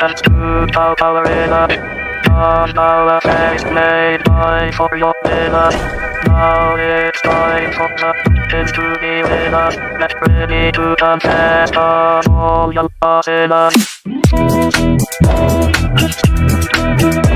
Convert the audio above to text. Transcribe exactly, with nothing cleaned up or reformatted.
chance to bow our inner. On our face made by for your winner. Now it's time for the victims to be winners. Get ready to confess on all your sinners.